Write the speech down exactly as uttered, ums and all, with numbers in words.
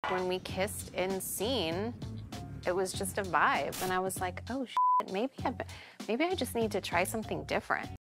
When we kissed in scene, it was just a vibe. And I was like, oh shit, maybe I, maybe I just need to try something different.